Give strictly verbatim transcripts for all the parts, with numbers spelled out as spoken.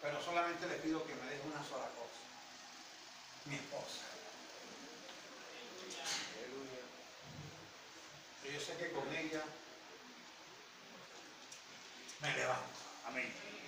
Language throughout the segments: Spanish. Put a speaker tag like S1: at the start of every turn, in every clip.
S1: pero solamente le pido que me deje una sola cosa. Mi esposa. Aleluya. Y yo sé que con ella me levanto.
S2: Amén.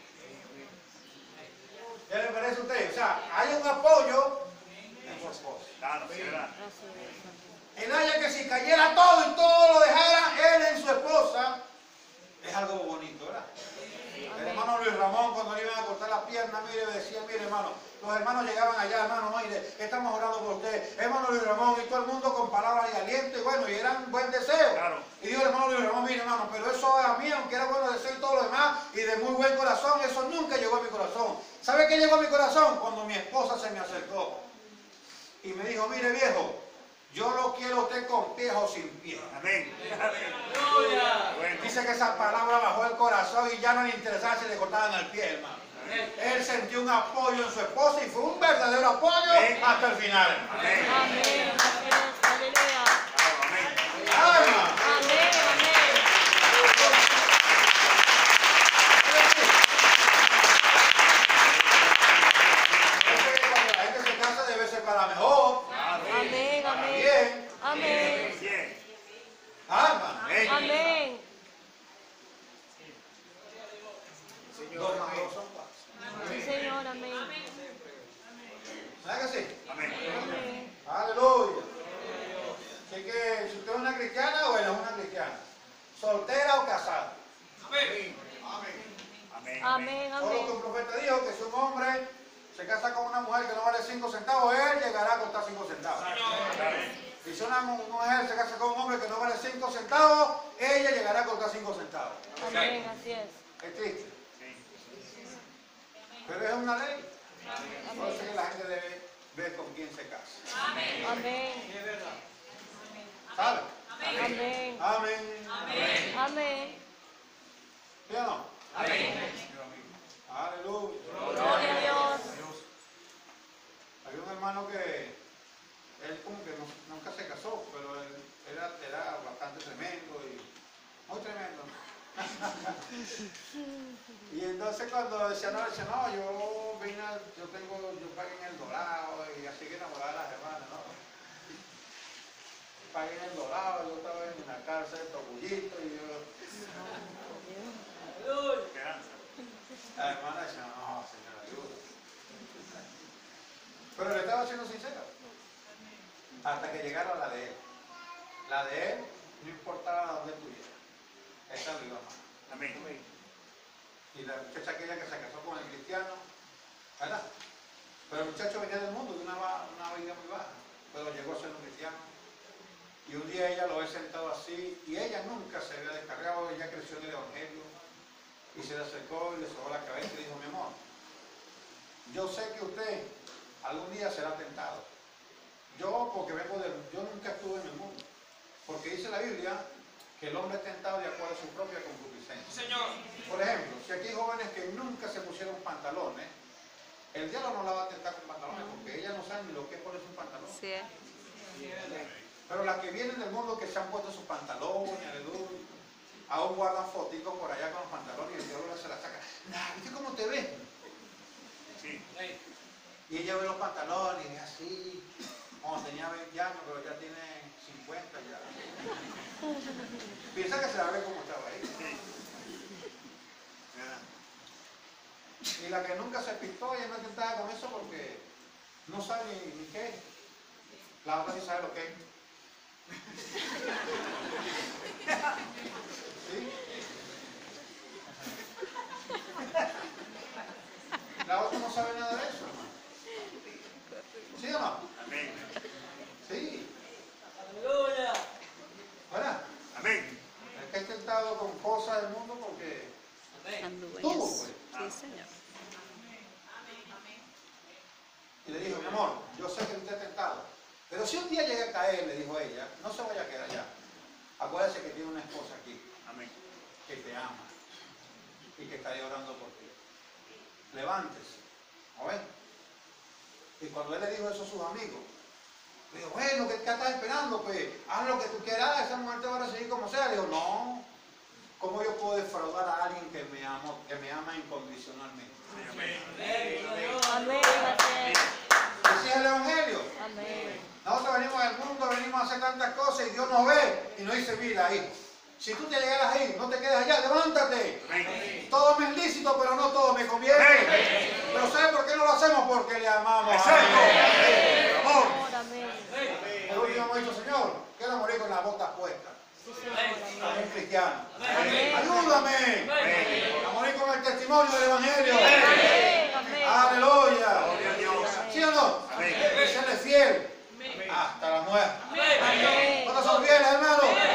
S1: ¿Qué le parece a usted? O sea, hay un apoyo en su esposa.
S2: Claro, sí, ¿verdad?
S1: El haya que si cayera todo y todo lo dejara él en su esposa, es algo bonito, ¿verdad? El hermano Luis Ramón, cuando le iban a cortar las piernas, mire, decía, mire hermano, los hermanos llegaban allá, hermano, mire, estamos orando por usted, hermano Luis Ramón, y todo el mundo con palabras y aliento, y bueno, y eran buen deseo.
S2: Claro.
S1: Y dijo el hermano Luis Ramón, mire hermano, pero eso a mí, aunque era bueno deseo y todo lo demás, y de muy buen corazón, eso nunca llegó a mi corazón. ¿Sabe qué llegó a mi corazón? Cuando mi esposa se me acercó y me dijo, mire viejo, yo lo quiero a usted con pies o sin pies.
S2: Amén.
S1: Bueno. Dice que esa palabra bajó el corazón y ya no le interesaba si le cortaban el pie, hermano. Amén. Él sintió un apoyo en su esposa y fue un verdadero apoyo. Amén. Hasta el final, hermano.
S2: Amén.
S3: Amén. Aleluya.
S2: Amén.
S1: Alma.
S3: Amén. Amén.
S1: Cuando la gente se casa debe ser para mejor.
S3: Amén.
S1: Para
S3: Amén.
S1: bien.
S3: Amén.
S2: Bien.
S1: Alma.
S2: Amén.
S3: Amén.
S1: Dos más dos son cuatro.
S3: Sí, Señor. Amén.
S1: ¿Verdad que sí?
S2: Amén.
S3: Amén.
S1: Aleluya. Así que si usted es una cristiana, bueno, es una cristiana. Soltera o casada.
S2: Amén. Amén.
S3: Amén.
S1: Todo lo que un profeta dijo, que si un hombre se casa con una mujer que no vale cinco centavos, él llegará a costar cinco centavos. Y si una mujer se casa con un hombre que no vale cinco centavos, ella llegará a costar cinco centavos.
S3: Amén. Así es.
S1: Es triste. Pero es una ley. Por eso es que la gente debe ver con quién se casa.
S3: Amén.
S1: ¿Sabe?
S3: Amén.
S1: Amén.
S3: Amén.
S1: ¿Sí o no?
S2: Amén.
S1: Aleluya.
S3: Gloria a Dios.
S1: Había un hermano que él como que no- nunca se casó, pero él era, era bastante tremendo y muy tremendo. Y entonces cuando decía no, decía no, yo vine, a- yo tengo, yo pagué en el dorado y así que enamoraba a las hermanas, ¿no? Pagué en el dorado, yo estaba en la cárcel de Tocullito y yo,
S2: Esperanza.
S1: la hermana decía no, señora, ayuda. Pero le estaba siendo sincero. Hasta que llegara la de él. La de él, no importaba dónde estuviera. Esa lo iba a amar.
S2: Amén.
S1: Y la muchacha aquella que se casó con el cristiano, ¿verdad? Pero el muchacho venía del mundo de una, ba- una vida muy baja, pero llegó a ser un cristiano. Y un día ella lo ve sentado así, y ella nunca se había descargado, ella creció en el Evangelio, y se le acercó y le sobó la cabeza y dijo, mi amor, yo sé que usted algún día será tentado. Yo, porque vengo del, yo nunca estuve en el mundo, porque dice la Biblia que el hombre es tentado de acuerdo a su propia concupiscencia.
S4: Señor.
S1: Por ejemplo, si aquí hay jóvenes que nunca se pusieron pantalones, el diablo no la va a tentar con pantalones, porque ella no sabe ni lo que es ponerse un pantalón.
S3: Sí.
S1: Pero las que vienen del mundo que se han puesto sus pantalones, aleluya, aún guardan foticos por allá con los pantalones y el diablo se la saca. Nah, ¿viste cómo te ves?
S2: Sí.
S1: Y ella ve los pantalones y es así, como tenía veinte años, pero ya tiene cincuenta ya. Piensa que se la ve como estaba ahí. Y la que nunca se pintó, ella no intentaba con eso porque no sabe ni, ni qué es. La otra sí sabe lo que es. ¿Sí? La otra no sabe nada de eso, hermano. ¿Sí o no?
S2: Amén.
S1: Sí.
S4: Aleluya.
S1: ¿Verdad?
S2: Amén.
S1: El que es tentado con cosas del mundo porque tuvo, pues.
S3: Sí, Señor.
S1: Y le dijo, mi amor, yo sé que usted es tentado, pero si un día llega a caer, le dijo ella, no se vaya a quedar allá. Acuérdese que tiene una esposa aquí,
S2: Amén.
S1: que te ama y que está ahí orando por ti. Levántese, ¿no ven? Y cuando él le dijo eso a sus amigos, le dijo, bueno, ¿qué, qué estás esperando? Pues haz lo que tú quieras, esa mujer te va a recibir como sea. Le dijo, no, ¿Cómo yo puedo defraudar a alguien que me ama, que me ama incondicionalmente?
S2: Amén.
S3: Amén. Amén.
S1: Ese es el Evangelio.
S3: Amén.
S1: Nosotros venimos del mundo, venimos a hacer tantas cosas y Dios nos ve y nos dice, mira, hijo, si tú te llegaras ahí, no te quedes allá, levántate.
S2: Amén.
S1: Todo me es lícito, pero no todo me conviene.
S2: Amén.
S1: Pero ¿sabes por qué no lo hacemos? Porque le amamos.
S2: Exacto. Amor.
S3: Amor, amén.
S1: El último hemos dicho, Señor, quiero morir con las botas puestas.
S3: Sí, Señor, amén.
S1: Es cristiano.
S3: Amén.
S1: Ayúdame a morir con el testimonio del Evangelio.
S3: Amén. Amén.
S1: Aleluya.
S2: Gloria a Dios.
S1: ¿Sí o no?
S2: Amén.
S1: Y serle fiel hasta la muerte.
S3: Amén.
S1: ¿Cuántos son fieles, hermano?